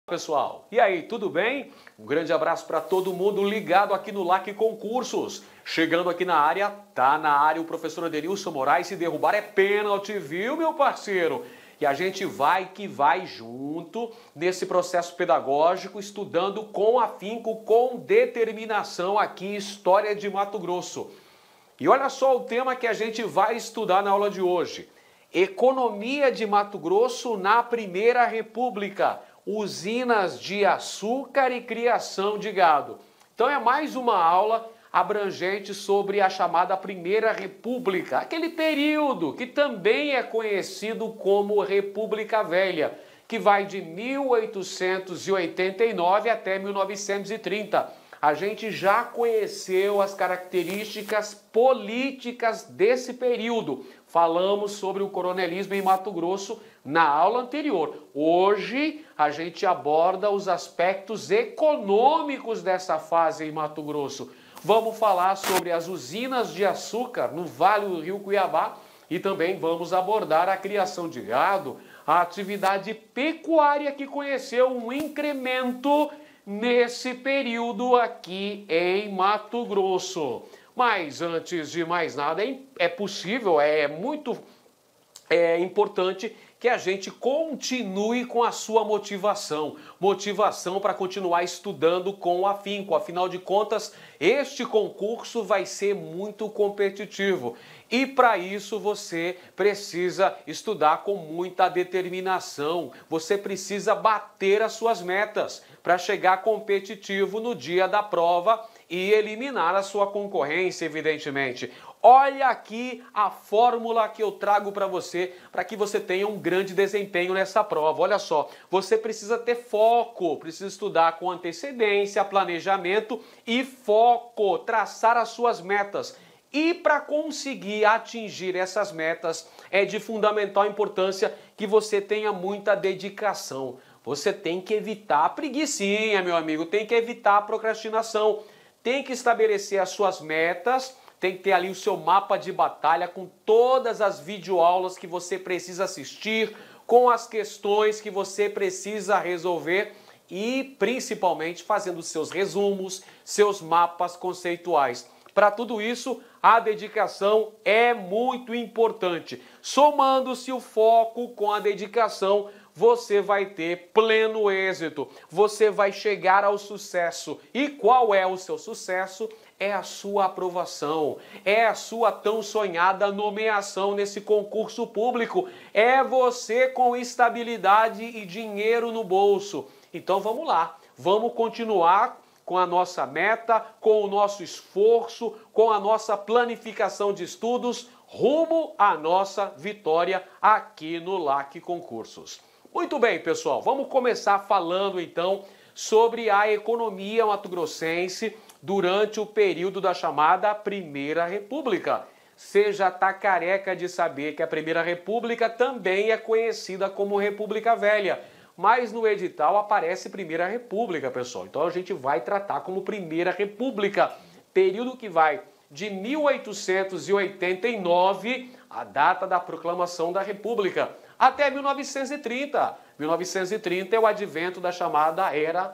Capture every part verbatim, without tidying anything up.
Pessoal, e aí, tudo bem? Um grande abraço para todo mundo ligado aqui no L A C Concursos. Chegando aqui na área, tá na área o professor Adenilson Moraes. Se derrubar é pênalti, viu, meu parceiro? E a gente vai que vai junto nesse processo pedagógico, estudando com afinco, com determinação aqui História de Mato Grosso. E olha só o tema que a gente vai estudar na aula de hoje. Economia de Mato Grosso na Primeira República. Usinas de açúcar e criação de gado. Então é mais uma aula abrangente sobre a chamada Primeira República, aquele período que também é conhecido como República Velha, que vai de mil oitocentos e oitenta e nove até mil novecentos e trinta. A gente já conheceu as características políticas desse período. Falamos sobre o coronelismo em Mato Grosso na aula anterior. Hoje a gente aborda os aspectos econômicos dessa fase em Mato Grosso. Vamos falar sobre as usinas de açúcar no Vale do Rio Cuiabá e também vamos abordar a criação de gado, a atividade pecuária que conheceu um incremento nesse período aqui em Mato Grosso. Mas antes de mais nada, é possível, é muito é importante que a gente continue com a sua motivação. Motivação para continuar estudando com afinco. Afinal de contas, este concurso vai ser muito competitivo. E para isso você precisa estudar com muita determinação. Você precisa bater as suas metas para chegar competitivo no dia da prova e eliminar a sua concorrência, evidentemente. Olha aqui a fórmula que eu trago para você, para que você tenha um grande desempenho nessa prova. Olha só, você precisa ter foco, precisa estudar com antecedência, planejamento e foco, traçar as suas metas. E para conseguir atingir essas metas, é de fundamental importância que você tenha muita dedicação. Você tem que evitar a preguicinha, meu amigo, tem que evitar a procrastinação, tem que estabelecer as suas metas, tem que ter ali o seu mapa de batalha com todas as videoaulas que você precisa assistir, com as questões que você precisa resolver e principalmente fazendo seus resumos, seus mapas conceituais. Para tudo isso, a dedicação é muito importante. Somando-se o foco com a dedicação, você vai ter pleno êxito. Você vai chegar ao sucesso. E qual é o seu sucesso? É a sua aprovação, é a sua tão sonhada nomeação nesse concurso público. É você com estabilidade e dinheiro no bolso. Então vamos lá, vamos continuar com a nossa meta, com o nosso esforço, com a nossa planificação de estudos, rumo à nossa vitória aqui no L A C Concursos. Muito bem, pessoal, vamos começar falando então sobre a economia mato-grossense durante o período da chamada Primeira República. Você já está careca de saber que a Primeira República também é conhecida como República Velha. Mas no edital aparece Primeira República, pessoal. Então a gente vai tratar como Primeira República. Período que vai de mil oitocentos e oitenta e nove, a data da proclamação da República, até mil novecentos e trinta. mil novecentos e trinta é o advento da chamada Era,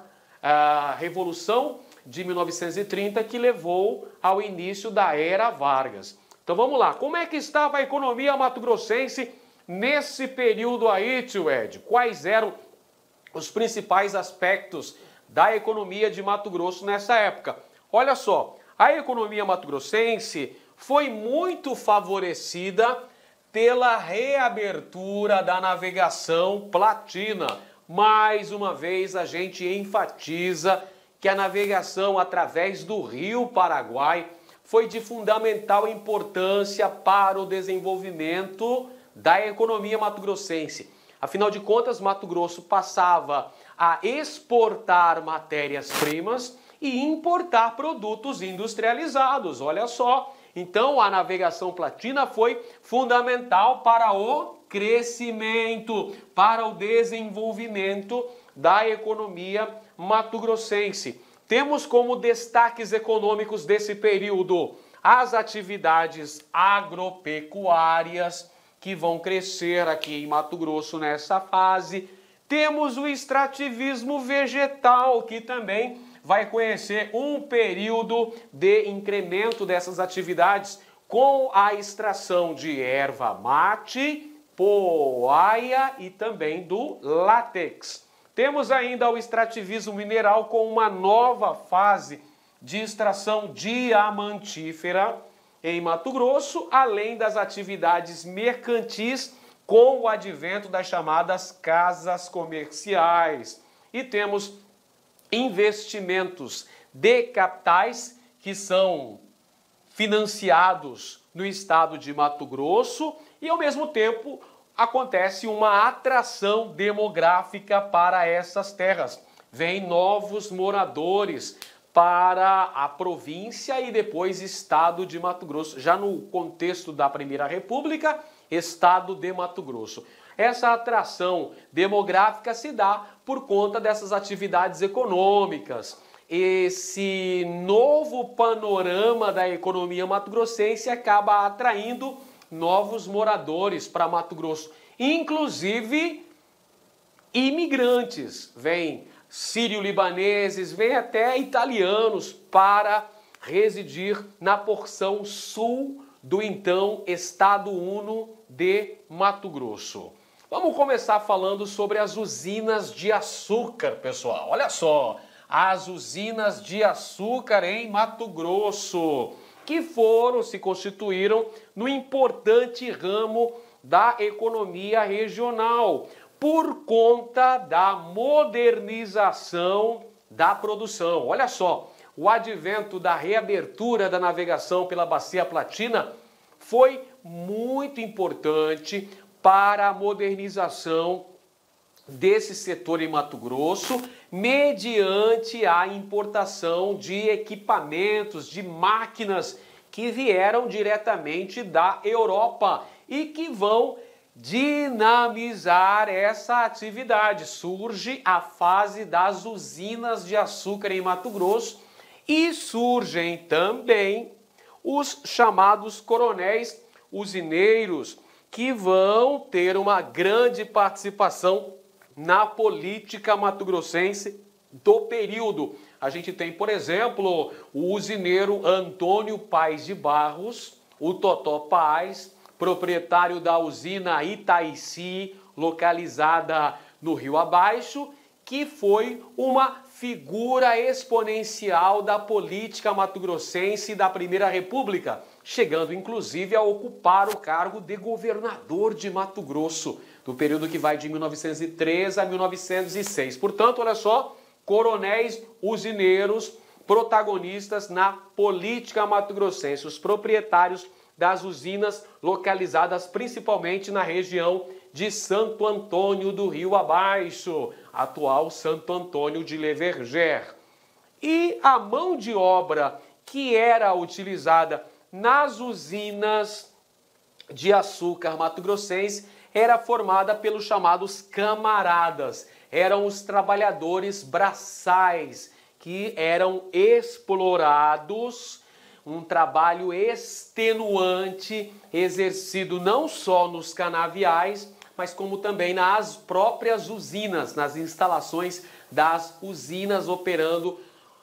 a Revolução de mil novecentos e trinta, que levou ao início da Era Vargas. Então vamos lá, como é que estava a economia mato-grossense nesse período aí, tio Ed? Quais eram os principais aspectos da economia de Mato Grosso nessa época? Olha só, a economia mato-grossense foi muito favorecida pela reabertura da navegação platina. Mais uma vez a gente enfatiza que a navegação através do Rio Paraguai foi de fundamental importância para o desenvolvimento da economia mato-grossense. Afinal de contas, Mato Grosso passava a exportar matérias-primas e importar produtos industrializados. Olha só, então a navegação platina foi fundamental para o crescimento, para o desenvolvimento da economia mato-grossense. Temos como destaques econômicos desse período as atividades agropecuárias, que vão crescer aqui em Mato Grosso nessa fase, Temos o extrativismo vegetal, que também vai conhecer um período de incremento dessas atividades com a extração de erva mate, poaia e também do látex. Temos ainda o extrativismo mineral com uma nova fase de extração diamantífera em Mato Grosso, além das atividades mercantis com o advento das chamadas casas comerciais. E temos investimentos de capitais que são financiados no estado de Mato Grosso e, ao mesmo tempo, acontece uma atração demográfica para essas terras. Vêm novos moradores para a província e depois estado de Mato Grosso. Já no contexto da Primeira República, estado de Mato Grosso. Essa atração demográfica se dá por conta dessas atividades econômicas. Esse novo panorama da economia mato-grossense acaba atraindo novos moradores para Mato Grosso, inclusive imigrantes. Vêm sírio-libaneses, vêm até italianos para residir na porção sul do então Estado Uno de Mato Grosso. Vamos começar falando sobre as usinas de açúcar, pessoal. Olha só, as usinas de açúcar em Mato Grosso, que foram, se constituíram no importante ramo da economia regional, por conta da modernização da produção. Olha só, o advento da reabertura da navegação pela Bacia Platina foi muito importante para a modernização desse setor em Mato Grosso, mediante a importação de equipamentos, de máquinas que vieram diretamente da Europa e que vão dinamizar essa atividade. Surge a fase das usinas de açúcar em Mato Grosso e surgem também os chamados coronéis usineiros, que vão ter uma grande participação na política mato-grossense do período. A gente tem, por exemplo, o usineiro Antônio Paes de Barros, o Totó Paes, proprietário da usina Itaici, localizada no Rio Abaixo, que foi uma figura exponencial da política mato-grossense da Primeira República, chegando inclusive a ocupar o cargo de governador de Mato Grosso, do período que vai de mil novecentos e três a mil novecentos e seis. Portanto, olha só, coronéis usineiros protagonistas na política mato-grossense, os proprietários das usinas localizadas principalmente na região de Santo Antônio do Rio Abaixo, atual Santo Antônio de Leverger. E a mão de obra que era utilizada nas usinas de açúcar mato-grossense era formada pelos chamados camaradas. Eram os trabalhadores braçais que eram explorados, um trabalho extenuante exercido não só nos canaviais, mas como também nas próprias usinas, nas instalações das usinas operando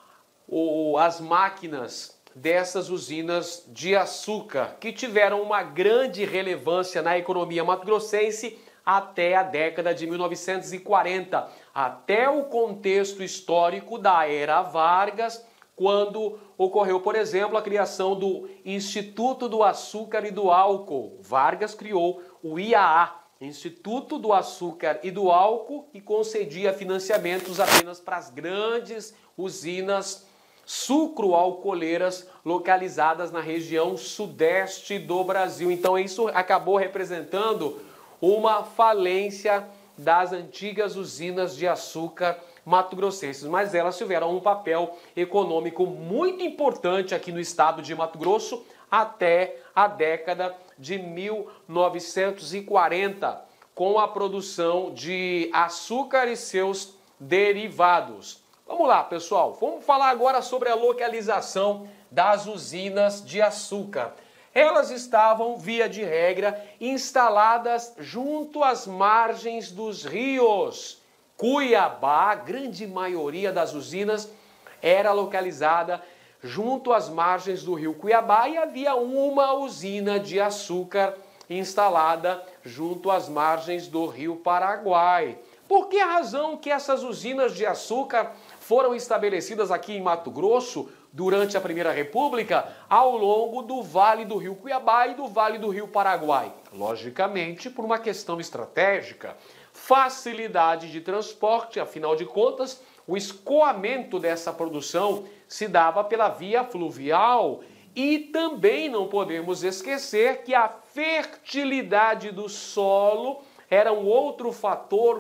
o, as máquinas dessas usinas de açúcar, que tiveram uma grande relevância na economia mato-grossense até a década de mil novecentos e quarenta, até o contexto histórico da Era Vargas, quando ocorreu, por exemplo, a criação do Instituto do Açúcar e do Álcool. Vargas criou o I A A, Instituto do Açúcar e do Álcool, e concedia financiamentos apenas para as grandes usinas sucro-alcooleiras localizadas na região sudeste do Brasil. Então isso acabou representando uma falência das antigas usinas de açúcar mato-grossenses, mas elas tiveram um papel econômico muito importante aqui no estado de Mato Grosso até a década de mil novecentos e quarenta, com a produção de açúcar e seus derivados. Vamos lá, pessoal, vamos falar agora sobre a localização das usinas de açúcar. Elas estavam, via de regra, instaladas junto às margens dos rios, Cuiabá, a grande maioria das usinas era localizada junto às margens do rio Cuiabá e havia uma usina de açúcar instalada junto às margens do rio Paraguai. Por que a razão que essas usinas de açúcar foram estabelecidas aqui em Mato Grosso durante a Primeira República ao longo do Vale do Rio Cuiabá e do Vale do Rio Paraguai? Logicamente, por uma questão estratégica. Facilidade de transporte, afinal de contas, o escoamento dessa produção se dava pela via fluvial. E também não podemos esquecer que a fertilidade do solo era um outro fator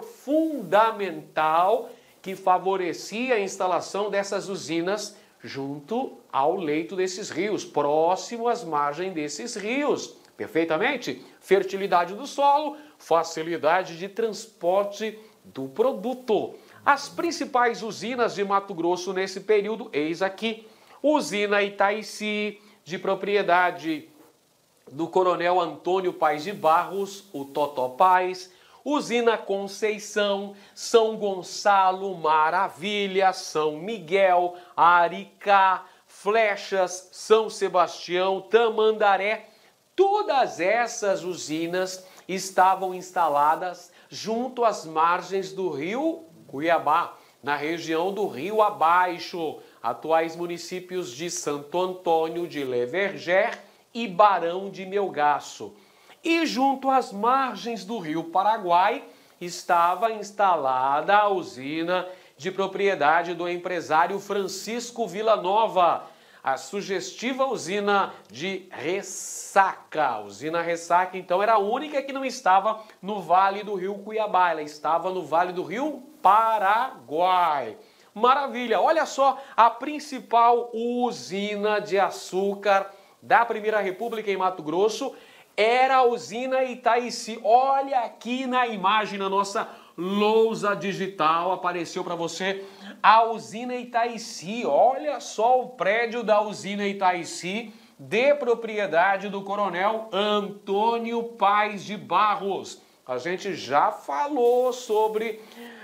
fundamental que favorecia a instalação dessas usinas junto ao leito desses rios, próximo às margens desses rios. Perfeitamente? Fertilidade do solo, facilidade de transporte do produto. As principais usinas de Mato Grosso nesse período, eis aqui. Usina Itaici, de propriedade do coronel Antônio Paes de Barros, o Totó Paes. Usina Conceição, São Gonçalo, Maravilha, São Miguel, Aricá, Flechas, São Sebastião, Tamandaré. Todas essas usinas estavam instaladas junto às margens do rio Cuiabá, na região do Rio Abaixo, atuais municípios de Santo Antônio de Leverger e Barão de Melgaço. E junto às margens do Rio Paraguai estava instalada a usina de propriedade do empresário Francisco Villanova, a sugestiva usina de Ressaca. A usina Ressaca, então, era a única que não estava no Vale do Rio Cuiabá, ela estava no Vale do Rio Paraguai. Maravilha! Olha só, a principal usina de açúcar da Primeira República em Mato Grosso era a usina Itaici. Olha aqui na imagem, na nossa lousa digital, apareceu para você a usina Itaici. Olha só o prédio da usina Itaici, de propriedade do coronel Antônio Paes de Barros. A gente já falou sobre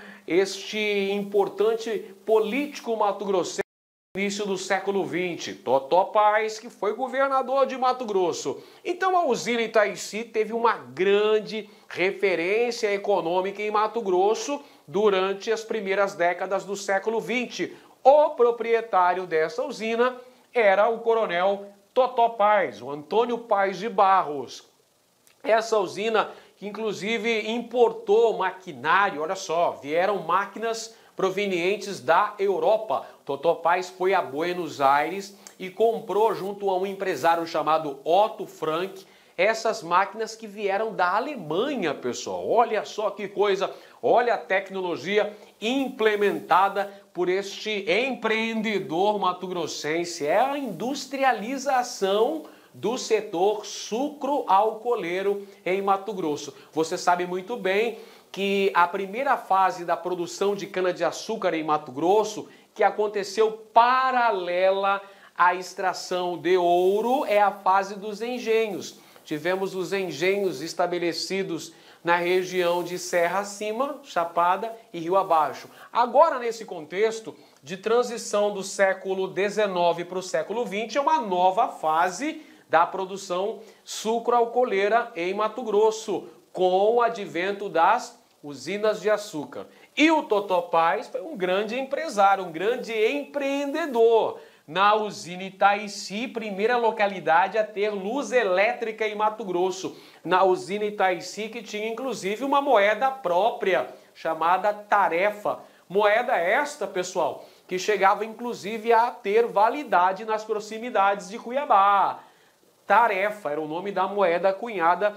este importante político mato-grossense no início do século vinte, Totó Paes, que foi governador de Mato Grosso. Então a usina Itaici teve uma grande referência econômica em Mato Grosso durante as primeiras décadas do século vinte. O proprietário dessa usina era o coronel Totó Paes, o Antônio Paes de Barros. Essa usina que inclusive importou maquinário, olha só, vieram máquinas provenientes da Europa. Totó Paes foi a Buenos Aires e comprou junto a um empresário chamado Otto Frank essas máquinas que vieram da Alemanha, pessoal. Olha só que coisa, olha a tecnologia implementada por este empreendedor mato-grossense. É a industrialização do setor sucro-alcooleiro em Mato Grosso. Você sabe muito bem que a primeira fase da produção de cana-de-açúcar em Mato Grosso, que aconteceu paralela à extração de ouro, é a fase dos engenhos. Tivemos os engenhos estabelecidos na região de Serra Acima, Chapada e Rio Abaixo. Agora, nesse contexto de transição do século dezenove para o século vinte, é uma nova fase da produção sucro-alcooleira em Mato Grosso, com o advento das usinas de açúcar. E o Totó Paes foi um grande empresário, um grande empreendedor. Na usina Itaici, primeira localidade a ter luz elétrica em Mato Grosso. Na usina Itaici, que tinha inclusive uma moeda própria, chamada tarefa. Moeda esta, pessoal, que chegava inclusive a ter validade nas proximidades de Cuiabá. Tarefa era o nome da moeda cunhada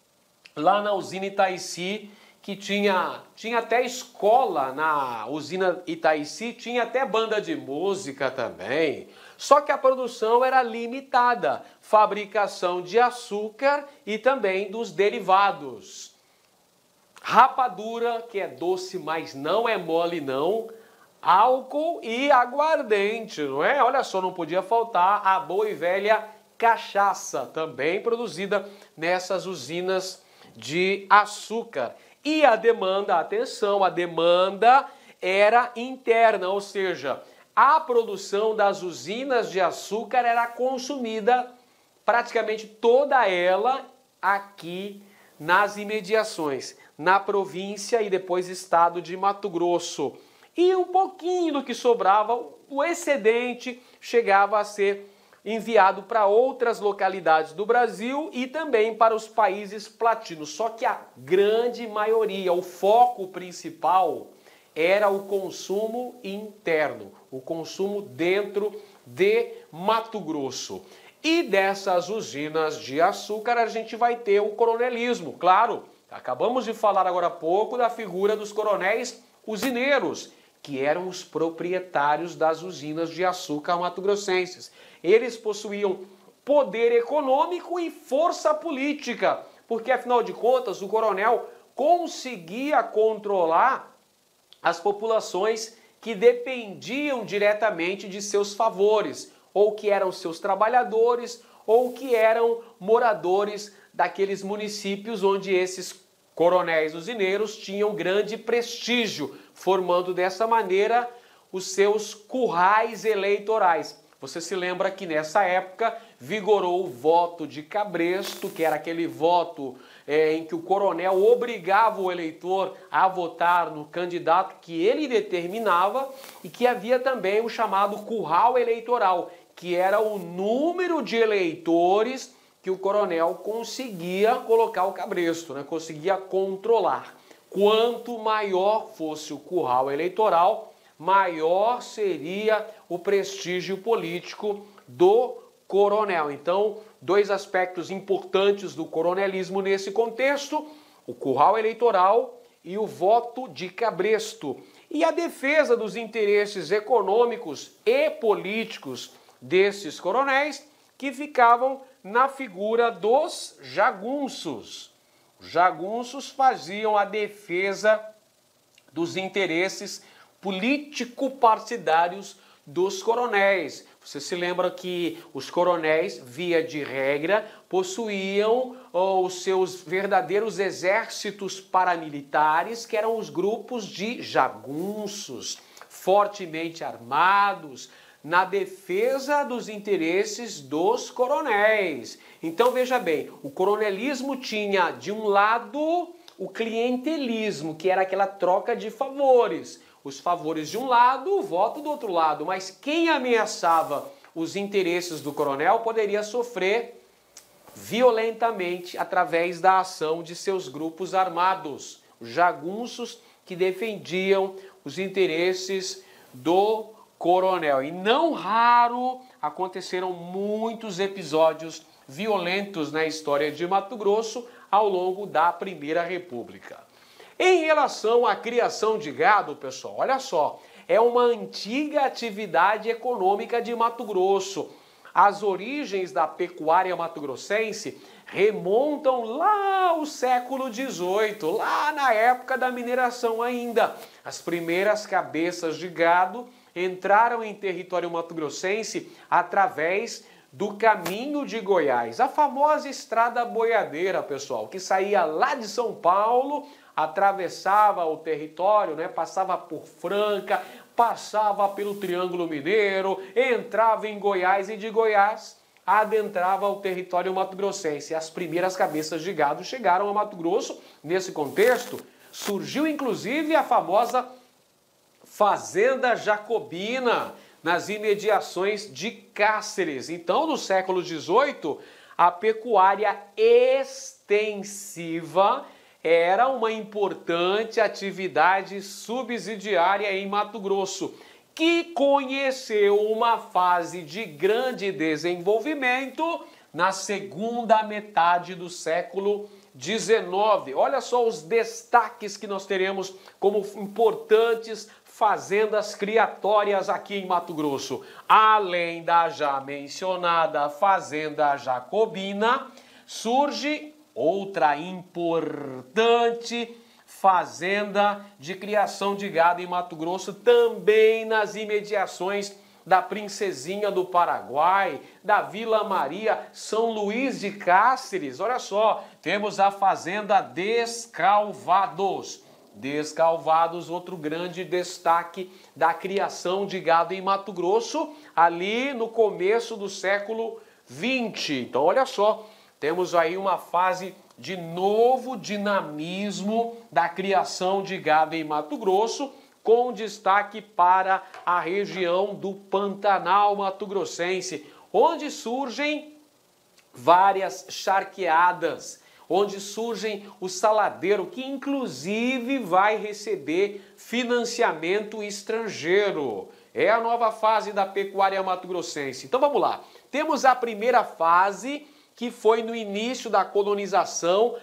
lá na usina Itaici, que tinha, tinha até escola na usina Itaici, tinha até banda de música também. Só que a produção era limitada, fabricação de açúcar e também dos derivados. Rapadura, que é doce, mas não é mole não, álcool e aguardente, não é? Olha só, não podia faltar a boa e velha cachaça, também produzida nessas usinas de açúcar. E a demanda, atenção, a demanda era interna, ou seja, a produção das usinas de açúcar era consumida praticamente toda ela aqui nas imediações, na província e depois estado de Mato Grosso. E um pouquinho do que sobrava, o excedente, chegava a ser enviado para outras localidades do Brasil e também para os países platinos. Só que a grande maioria, o foco principal, era o consumo interno, o consumo dentro de Mato Grosso. E dessas usinas de açúcar a gente vai ter o coronelismo, claro. Acabamos de falar agora há pouco da figura dos coronéis usineiros, que eram os proprietários das usinas de açúcar mato-grossenses. Eles possuíam poder econômico e força política, porque afinal de contas o coronel conseguia controlar as populações que dependiam diretamente de seus favores, ou que eram seus trabalhadores, ou que eram moradores daqueles municípios onde esses coronéis usineiros tinham grande prestígio, formando dessa maneira os seus currais eleitorais. Você se lembra que nessa época vigorou o voto de cabresto, que era aquele voto é, em que o coronel obrigava o eleitor a votar no candidato que ele determinava, e que havia também o chamado curral eleitoral, que era o número de eleitores que o coronel conseguia colocar o cabresto, né? Conseguia controlar. Quanto maior fosse o curral eleitoral, maior seria o prestígio político do coronel. Então, dois aspectos importantes do coronelismo nesse contexto: o curral eleitoral e o voto de cabresto. E a defesa dos interesses econômicos e políticos desses coronéis, que ficavam na figura dos jagunços. Os jagunços faziam a defesa dos interesses político-partidários dos coronéis. Você se lembra que os coronéis, via de regra, possuíam oh, os seus verdadeiros exércitos paramilitares, que eram os grupos de jagunços, fortemente armados, na defesa dos interesses dos coronéis. Então veja bem, o coronelismo tinha de um lado o clientelismo, que era aquela troca de favores. Os favores de um lado, o voto do outro lado. Mas quem ameaçava os interesses do coronel poderia sofrer violentamente através da ação de seus grupos armados, os jagunços, que defendiam os interesses do coronel. E não raro aconteceram muitos episódios violentos na história de Mato Grosso ao longo da Primeira República. Em relação à criação de gado, pessoal, olha só, é uma antiga atividade econômica de Mato Grosso. As origens da pecuária mato-grossense remontam lá ao século dezoito, lá na época da mineração ainda. As primeiras cabeças de gado entraram em território mato-grossense através do Caminho de Goiás, a famosa estrada boiadeira, pessoal, que saía lá de São Paulo, atravessava o território, né, passava por Franca, passava pelo Triângulo Mineiro, entrava em Goiás e de Goiás adentrava o território mato-grossense. As primeiras cabeças de gado chegaram a Mato Grosso. Nesse contexto, surgiu inclusive a famosa Fazenda Jacobina, nas imediações de Cáceres. Então, no século dezoito, a pecuária extensiva era uma importante atividade subsidiária em Mato Grosso, que conheceu uma fase de grande desenvolvimento na segunda metade do século dezenove. Olha só os destaques que nós teremos como importantes fazendas criatórias aqui em Mato Grosso. Além da já mencionada Fazenda Jacobina, surge outra importante fazenda de criação de gado em Mato Grosso, também nas imediações da Princesinha do Paraguai, da Vila Maria, São Luís de Cáceres. Olha só, temos a Fazenda Descalvados. Descalvados, outro grande destaque da criação de gado em Mato Grosso, ali no começo do século vinte. Então, olha só, temos aí uma fase de novo dinamismo da criação de gado em Mato Grosso, com destaque para a região do Pantanal mato-grossense, onde surgem várias charqueadas, onde surgem o saladeiro, que inclusive vai receber financiamento estrangeiro. É a nova fase da pecuária mato-grossense. Então vamos lá. Temos a primeira fase, que foi no início da colonização,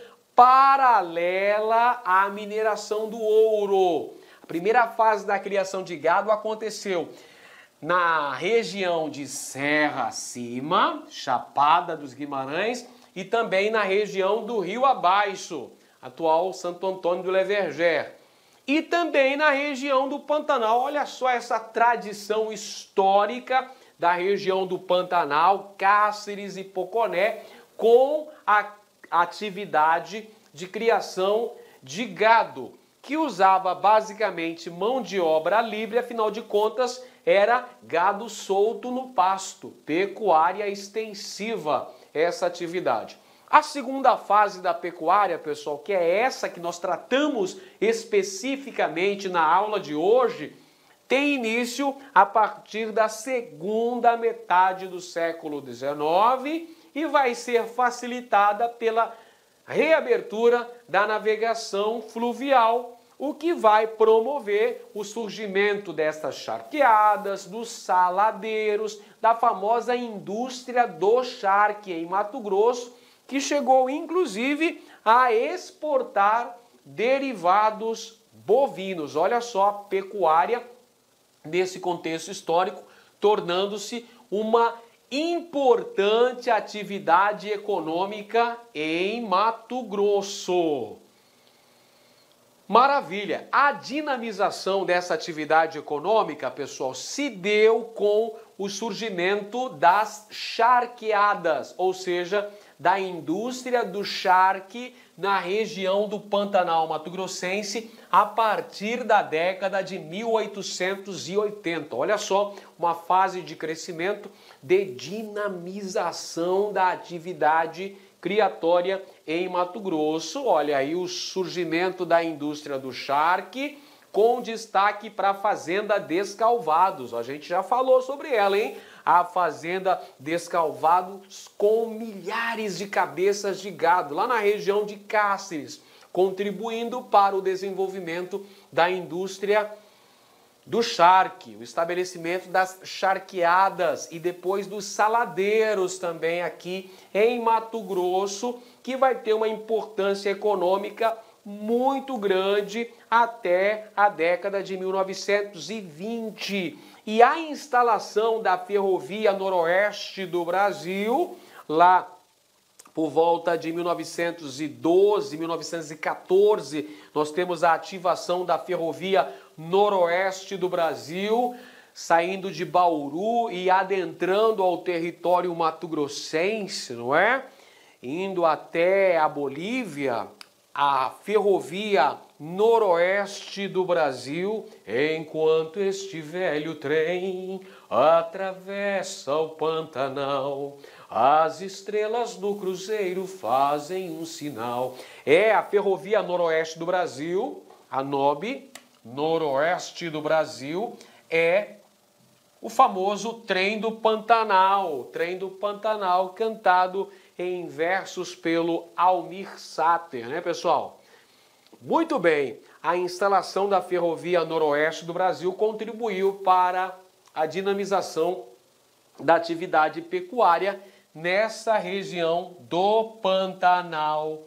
paralela à mineração do ouro. A primeira fase da criação de gado aconteceu na região de Serra Acima, Chapada dos Guimarães, e também na região do Rio Abaixo, atual Santo Antônio do Leverger. E também na região do Pantanal. Olha só essa tradição histórica da região do Pantanal, Cáceres e Poconé, com a atividade de criação de gado, que usava basicamente mão de obra livre, afinal de contas era gado solto no pasto, pecuária extensiva, essa atividade. A segunda fase da pecuária, pessoal, que é essa que nós tratamos especificamente na aula de hoje, tem início a partir da segunda metade do século dezenove e vai ser facilitada pela reabertura da navegação fluvial, o que vai promover o surgimento destas charqueadas, dos saladeiros, da famosa indústria do charque em Mato Grosso, que chegou inclusive a exportar derivados bovinos. Olha só a pecuária nesse contexto histórico, tornando-se uma importante atividade econômica em Mato Grosso. Maravilha! A dinamização dessa atividade econômica, pessoal, se deu com o surgimento das charqueadas, ou seja, da indústria do charque na região do Pantanal mato-grossense a partir da década de mil oitocentos e oitenta. Olha só, uma fase de crescimento, de dinamização da atividade criatória em Mato Grosso. Olha aí o surgimento da indústria do charque, com destaque para a Fazenda Descalvados. A gente já falou sobre ela, hein? A Fazenda Descalvados, com milhares de cabeças de gado, lá na região de Cáceres, contribuindo para o desenvolvimento da indústria do charque, o estabelecimento das charqueadas e depois dos saladeiros também aqui em Mato Grosso, que vai ter uma importância econômica muito grande até a década de mil novecentos e vinte. E a instalação da Ferrovia Noroeste do Brasil, lá por volta de mil novecentos e doze, mil novecentos e quatorze, nós temos a ativação da Ferrovia Noroeste do Brasil, saindo de Bauru e adentrando ao território mato-grossense, não é? Indo até a Bolívia, a Ferrovia Noroeste do Brasil, enquanto este velho trem atravessa o Pantanal, as estrelas do cruzeiro fazem um sinal. É a Ferrovia Noroeste do Brasil, a N O B, Noroeste do Brasil, é o famoso Trem do Pantanal, Trem do Pantanal, cantado em versos pelo Almir Sater, né, pessoal? Muito bem, a instalação da Ferrovia Noroeste do Brasil contribuiu para a dinamização da atividade pecuária nessa região do Pantanal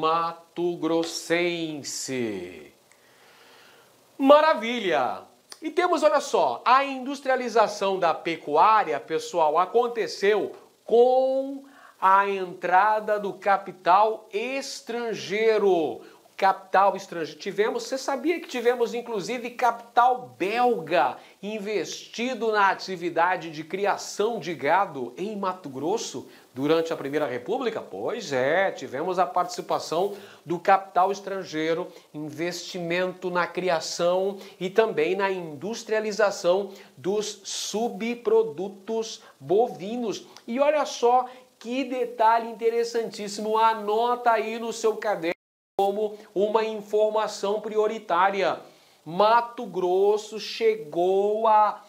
mato-grossense. Maravilha! E temos, olha só, a industrialização da pecuária, pessoal, aconteceu com a entrada do capital estrangeiro, capital estrangeiro. Tivemos, você sabia que tivemos inclusive capital belga investido na atividade de criação de gado em Mato Grosso durante a Primeira República? Pois é, tivemos a participação do capital estrangeiro, investimento na criação e também na industrialização dos subprodutos bovinos. E olha só que detalhe interessantíssimo, anota aí no seu caderno como uma informação prioritária. Mato Grosso chegou a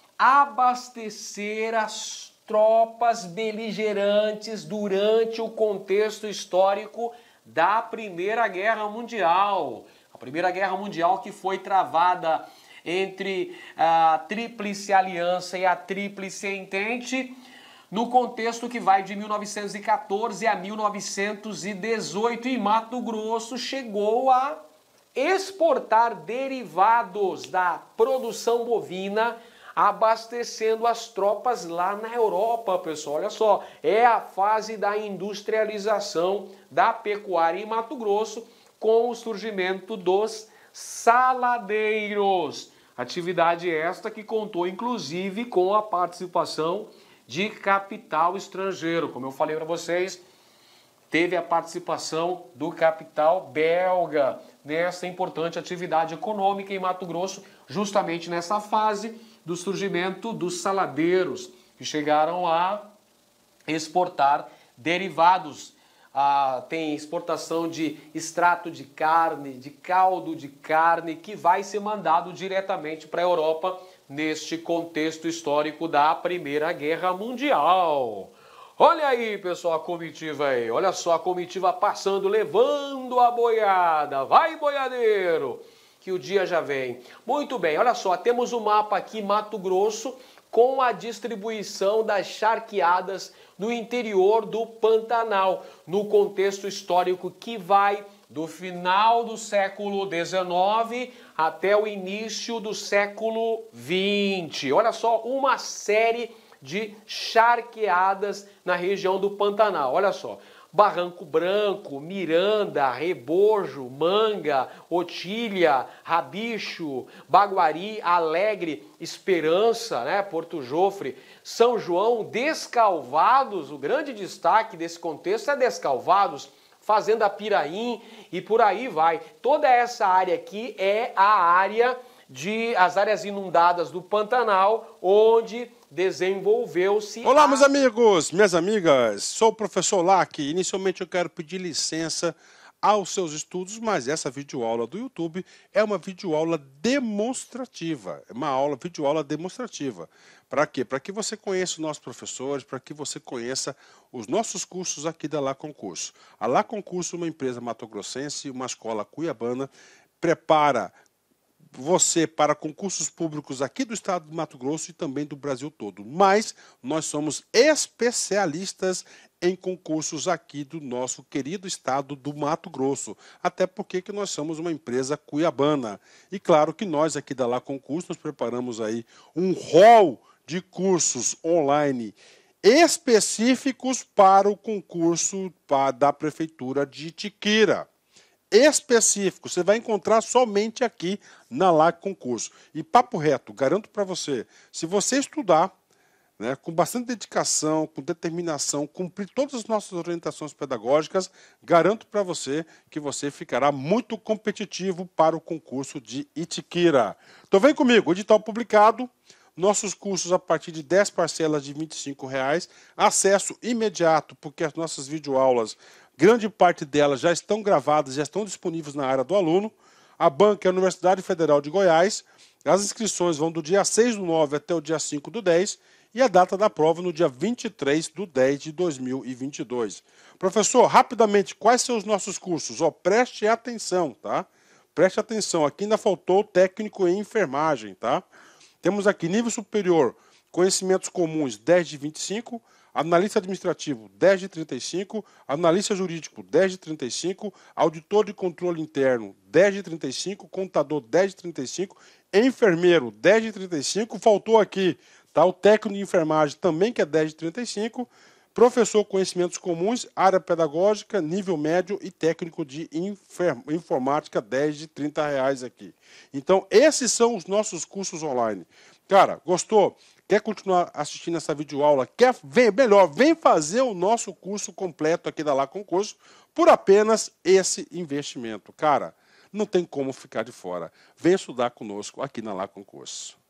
abastecer as tropas beligerantes durante o contexto histórico da Primeira Guerra Mundial. A Primeira Guerra Mundial que foi travada entre a Tríplice Aliança e a Tríplice Entente, no contexto que vai de mil novecentos e quatorze a mil novecentos e dezoito, e Mato Grosso chegou a exportar derivados da produção bovina, abastecendo as tropas lá na Europa, pessoal. Olha só, é a fase da industrialização da pecuária em Mato Grosso com o surgimento dos saladeiros. Atividade esta que contou, inclusive, com a participação de capital estrangeiro. Como eu falei para vocês, teve a participação do capital belga nessa importante atividade econômica em Mato Grosso, justamente nessa fase do surgimento dos saladeiros, que chegaram a exportar derivados. Ah, tem exportação de extrato de carne, de caldo de carne, que vai ser mandado diretamente para a Europa neste contexto histórico da Primeira Guerra Mundial. Olha aí, pessoal, a comitiva aí. Olha só a comitiva passando, levando a boiada. Vai, boiadeiro, que o dia já vem. Muito bem, olha só, temos o mapa aqui, Mato Grosso, com a distribuição das charqueadas no interior do Pantanal, no contexto histórico que vai do final do século dezenove até o início do século vinte. Olha só, uma série de charqueadas na região do Pantanal. Olha só, Barranco Branco, Miranda, Rebojo, Manga, Otília, Rabicho, Baguari, Alegre, Esperança, né, Porto Jofre, São João, Descalvados. O grande destaque desse contexto é Descalvados, Fazenda Piraim e por aí vai. Toda essa área aqui é a área de as áreas inundadas do Pantanal, onde desenvolveu-se... Olá, a... meus amigos, minhas amigas, sou o professor Lac. Inicialmente eu quero pedir licença aos seus estudos, mas essa videoaula do YouTube é uma videoaula demonstrativa, é uma aula, videoaula demonstrativa. Para quê? Para que você conheça os nossos professores, para que você conheça os nossos cursos aqui da Lá Concurso. A Lá Concurso é uma empresa matogrossense, uma escola cuiabana, prepara você para concursos públicos aqui do estado do Mato Grosso e também do Brasil todo. Mas nós somos especialistas em concursos aqui do nosso querido estado do Mato Grosso. Até porque que nós somos uma empresa cuiabana. E claro que nós aqui da Lá Concurso nós preparamos aí um rol de cursos online específicos para o concurso da Prefeitura de Itiquira. Específico, você vai encontrar somente aqui na Lá Concurso. E papo reto, garanto para você, se você estudar, né, com bastante dedicação, com determinação, cumprir todas as nossas orientações pedagógicas, garanto para você que você ficará muito competitivo para o concurso de Itiquira. Então vem comigo, edital publicado, nossos cursos a partir de dez parcelas de vinte e cinco reais, acesso imediato, porque as nossas videoaulas, grande parte delas já estão gravadas, já estão disponíveis na área do aluno. A banca é a Universidade Federal de Goiás. As inscrições vão do dia seis do nove até o dia cinco do dez e a data da prova no dia vinte e três do dez de dois mil e vinte e dois. Professor, rapidamente, quais são os nossos cursos? Oh, preste atenção, tá? Preste atenção, aqui ainda faltou o técnico em enfermagem, tá? Temos aqui nível superior, conhecimentos comuns, dez de vinte e cinco, analista administrativo, dez de trinta e cinco, analista jurídico, dez de trinta e cinco, auditor de controle interno, dez de trinta e cinco, contador, dez de trinta e cinco, enfermeiro, dez de trinta e cinco, faltou aqui, tá, o técnico de enfermagem também que é dez de trinta e cinco, Professor Conhecimentos Comuns, área pedagógica, nível médio e técnico de informática, dez de trinta reais aqui. Então, esses são os nossos cursos online. Cara, gostou? Quer continuar assistindo essa videoaula? Quer, vem, melhor, vem fazer o nosso curso completo aqui da Lá Concurso por apenas esse investimento. Cara, não tem como ficar de fora. Vem estudar conosco aqui na Lá Concurso.